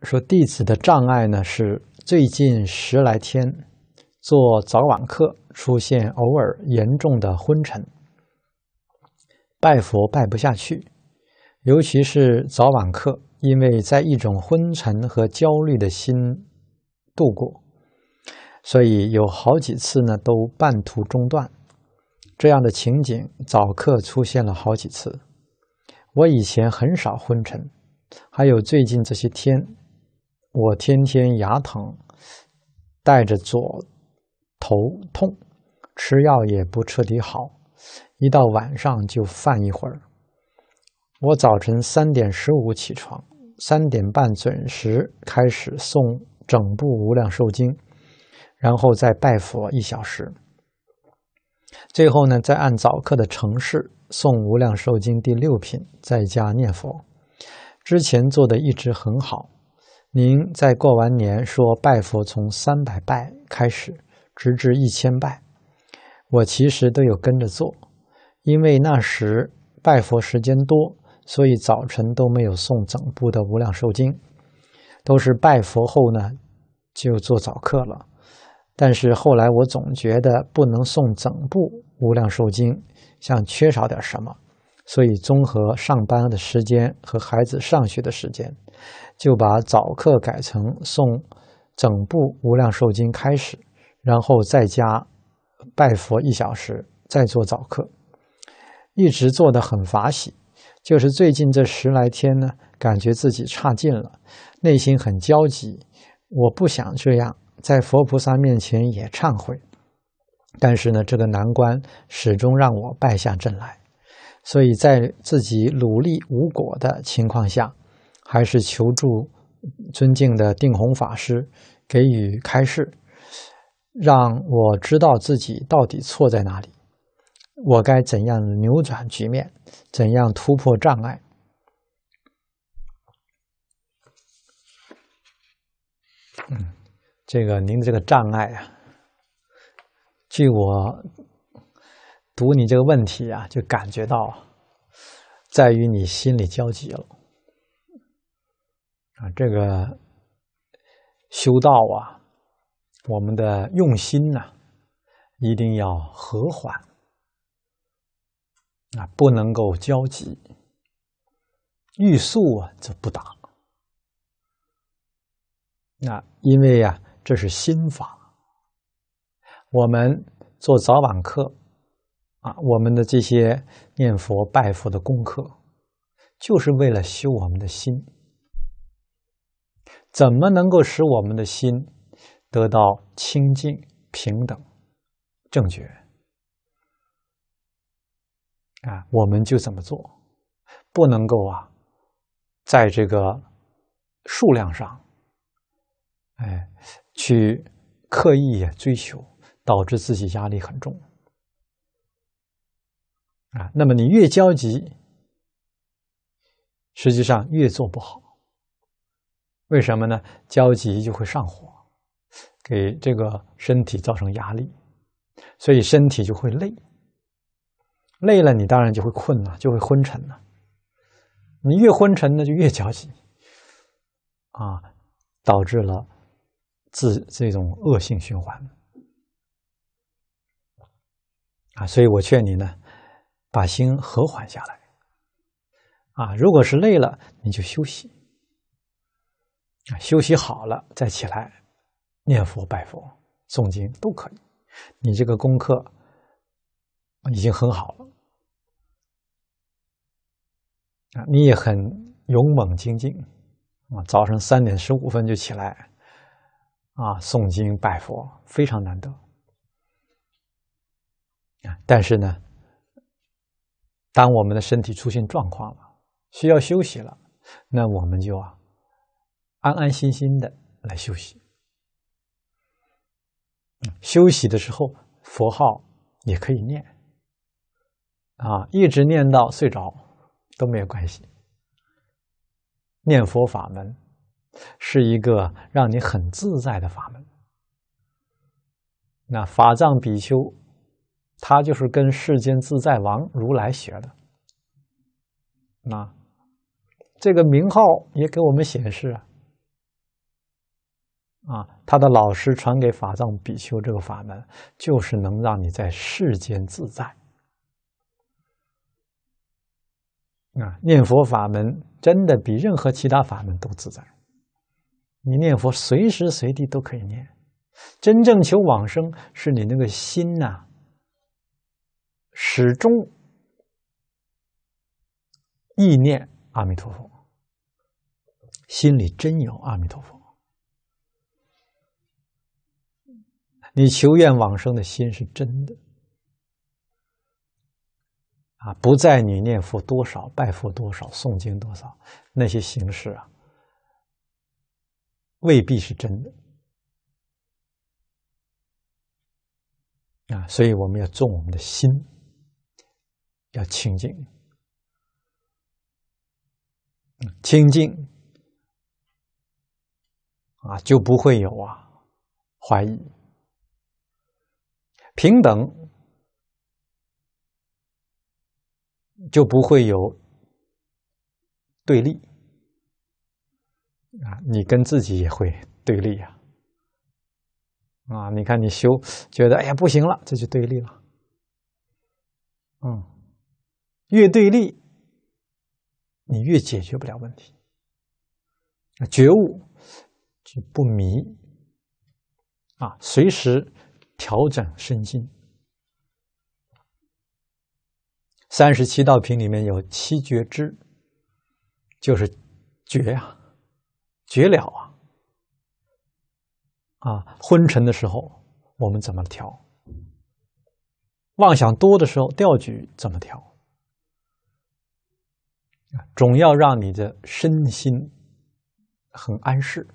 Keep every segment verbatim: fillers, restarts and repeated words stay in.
说弟子的障碍呢是最近十来天做早晚课出现偶尔严重的昏沉，拜佛拜不下去，尤其是早晚课，因为在一种昏沉和焦虑的心度过，所以有好几次呢都半途中断。这样的情景早课出现了好几次。我以前很少昏沉，还有最近这些天，我天天牙疼，带着左头痛，吃药也不彻底好，一到晚上就犯一会儿。我早晨三点十五起床，三点半准时开始诵整部无量寿经，然后再拜佛一小时，最后呢再按早课的程式诵无量寿经第六品，再加念佛。之前做的一直很好。您在过完年说拜佛从三百拜开始，直至一千拜，我其实都有跟着做，因为那时拜佛时间多，所以早晨都没有诵整部的无量寿经，都是拜佛后呢就做早课了。但是后来我总觉得不能诵整部无量寿经，像缺少点什么，所以综合上班的时间和孩子上学的时间，就把早课改成诵整部无量寿经开始，然后再加拜佛一小时，再做早课，一直做得很法喜。就是最近这十来天呢，感觉自己差劲了，内心很焦急，我不想这样，在佛菩萨面前也忏悔，但是呢，这个难关始终让我败下阵来，所以在自己努力无果的情况下，还是求助尊敬的定弘法师给予开示，让我知道自己到底错在哪里，我该怎样扭转局面，怎样突破障碍。嗯，这个您的这个障碍啊，据我读你这个问题啊，就感觉到在于你心里焦急了啊。这个修道啊，我们的用心呢、啊，一定要和缓啊，不能够焦急，欲速啊则不达。那因为呀、啊，这是心法，我们做早晚课啊，我们的这些念佛拜佛的功课，就是为了修我们的心。怎么能够使我们的心得到清净、平等、正觉啊？我们就怎么做，不能够啊，在这个数量上，哎，去刻意追求，导致自己压力很重啊。那么你越焦急，实际上越做不好。为什么呢？焦急就会上火，给这个身体造成压力，所以身体就会累。累了，你当然就会困了，就会昏沉了。你越昏沉呢，就越焦急啊，导致了自这种恶性循环啊。所以我劝你呢，把心和缓下来啊。如果是累了，你就休息。休息好了再起来念佛拜佛诵经都可以，你这个功课已经很好了啊，你也很勇猛精进啊，早上三点十五分就起来啊诵经拜佛，非常难得啊。但是呢，当我们的身体出现状况了，需要休息了，那我们就啊安安心心的来休息。休息的时候，佛号也可以念啊，一直念到睡着都没有关系。念佛法门是一个让你很自在的法门。那法藏比丘，他就是跟世间自在王如来学的。那这个名号也给我们显示啊， 啊，他的老师传给法藏比丘这个法门，就是能让你在世间自在。啊，念佛法门真的比任何其他法门都自在。你念佛随时随地都可以念。真正求往生，是你那个心呐、啊，始终意念阿弥陀佛，心里真有阿弥陀佛。你求愿往生的心是真的啊，不在你念佛多少、拜佛多少、诵经多少那些形式啊，未必是真的啊。所以我们要种我们的心，要清净，清净啊，就不会有啊怀疑。平等就不会有对立啊，你跟自己也会对立啊。啊，你看你修觉得哎呀不行了，这就对立了。嗯，越对立，你越解决不了问题。觉悟就不迷啊，随时调整身心。三十七道品里面有七觉支，就是觉啊，觉了啊。啊，昏沉的时候我们怎么调？妄想多的时候调举怎么调？总要让你的身心很安适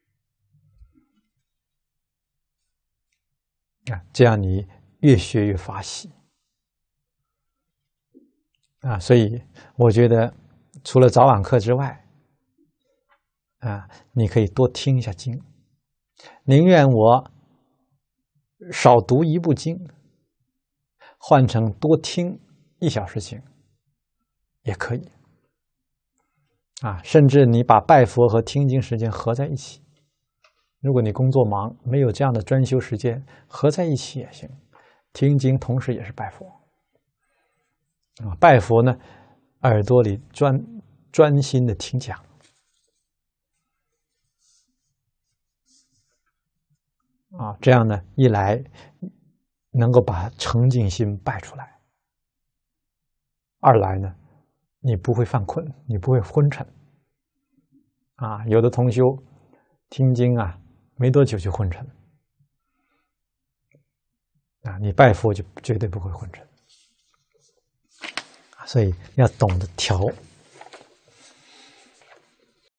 啊，这样你越学越发喜啊。所以我觉得除了早晚课之外啊，你可以多听一下经，宁愿我少读一部经，换成多听一小时经也可以啊。甚至你把拜佛和听经时间合在一起，如果你工作忙没有这样的专修时间，合在一起也行。听经同时也是拜佛啊。拜佛呢，耳朵里专专心的听讲啊，这样呢一来能够把澄净心拜出来，二来呢你不会犯困，你不会昏沉啊。有的同修听经啊没多久就昏沉啊，你拜佛就绝对不会昏沉，所以要懂得调